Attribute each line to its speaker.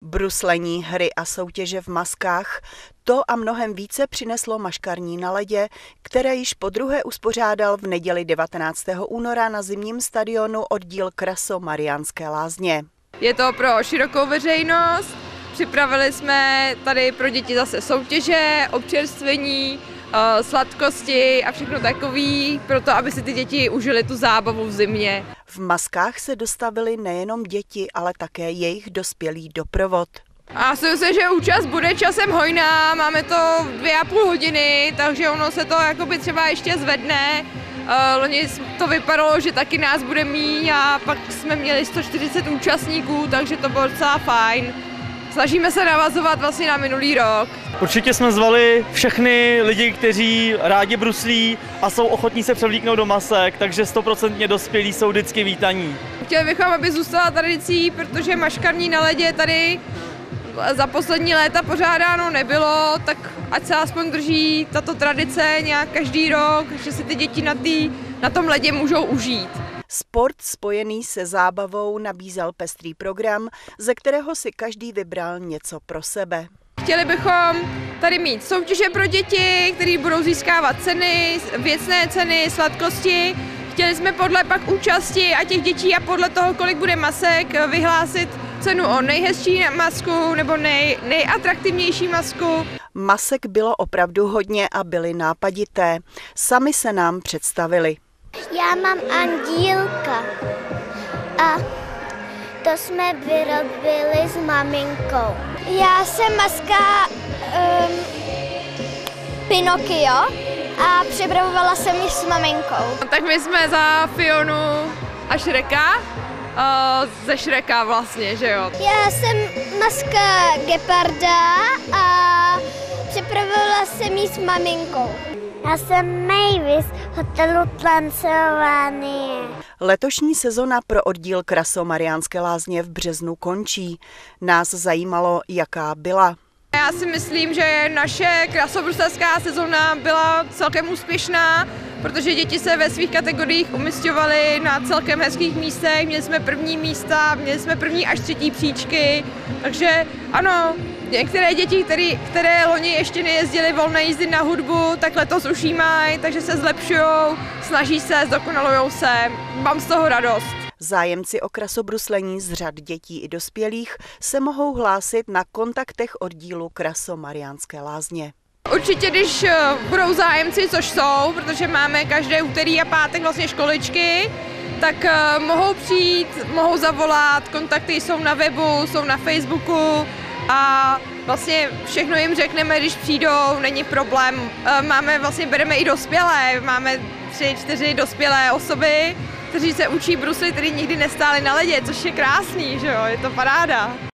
Speaker 1: Bruslení, hry a soutěže v maskách, to a mnohem více přineslo maškarní na ledě, které již podruhé uspořádal v neděli 19. února na zimním stadionu oddíl Kraso Mariánské Lázně.
Speaker 2: Je to pro širokou veřejnost, připravili jsme tady pro děti zase soutěže, občerstvení, sladkosti a všechno takový, proto aby si ty děti užily tu zábavu v zimě.
Speaker 1: V maskách se dostavili nejenom děti, ale také jejich dospělý doprovod.
Speaker 2: A myslím si, že účast bude časem hojná, máme to 2,5 hodiny, takže ono se to jakoby třeba ještě zvedne. Loni to vypadalo, že taky nás bude míň a pak jsme měli 140 účastníků, takže to bylo docela fajn. Snažíme se navazovat vlastně na minulý rok.
Speaker 3: Určitě jsme zvali všechny lidi, kteří rádi bruslí a jsou ochotní se převlíknout do masek, takže 100% dospělí jsou vždycky vítaní.
Speaker 2: Chtěli bychom, aby zůstala tradicí, protože maškarní na ledě tady za poslední léta pořádáno nebylo, tak ať se aspoň drží tato tradice nějak každý rok, že si ty děti na tom ledě můžou užít.
Speaker 1: Sport spojený se zábavou nabízel pestrý program, ze kterého si každý vybral něco pro sebe.
Speaker 2: Chtěli bychom tady mít soutěže pro děti, které budou získávat ceny, věcné ceny, sladkosti. Chtěli jsme podle pak účasti a těch dětí a podle toho, kolik bude masek, vyhlásit cenu o nejhezčí masku nebo nejatraktivnější masku.
Speaker 1: Masek bylo opravdu hodně a byly nápadité. Sami se nám představili.
Speaker 4: Já mám andílka a to jsme vyrobili s maminkou. Já jsem maska Pinokio a připravovala jsem ji s maminkou.
Speaker 2: Tak my jsme za Fionu a Šreka, ze Šreka vlastně, že jo?
Speaker 4: Já jsem maska Geparda a připravovala jsem ji s maminkou. Já jsem Mavis v hotelu Transylvánie.
Speaker 1: Letošní sezona pro oddíl Kraso Mariánské Lázně v březnu končí. Nás zajímalo, jaká byla.
Speaker 2: Já si myslím, že naše krasobruselská sezona byla celkem úspěšná, protože děti se ve svých kategoriích umisťovaly na celkem hezkých místech. Měli jsme první místa, měli jsme první až třetí příčky, takže ano, některé děti, které loni ještě nejezdily volné jízdy na hudbu, tak letos už jí mají, takže se zlepšujou, snaží se, zdokonalujou se, mám z toho radost.
Speaker 1: Zájemci o krasobruslení z řad dětí i dospělých se mohou hlásit na kontaktech oddílu Kraso Mariánské Lázně.
Speaker 2: Určitě, když budou zájemci, což jsou, protože máme každé úterý a pátek vlastně školičky, tak mohou přijít, mohou zavolat, kontakty jsou na webu, jsou na Facebooku a vlastně všechno jim řekneme, když přijdou, není problém. Bereme i dospělé, máme 3-4 dospělé osoby, kteří se učí bruslit, kteří nikdy nestáli na ledě, což je krásný, že jo, je to paráda.